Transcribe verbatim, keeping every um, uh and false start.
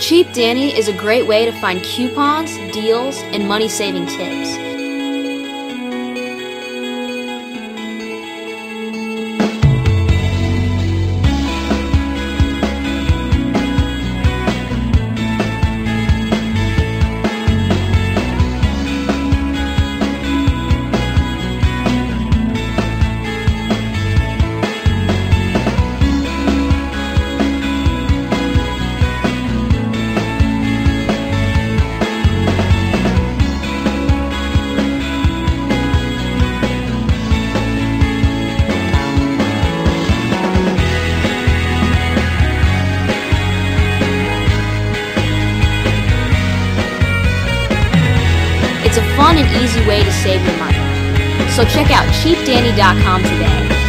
Cheap Danny is a great way to find coupons, deals, and money-saving tips. It's a fun and easy way to save your money. So check out cheap danny dot com today.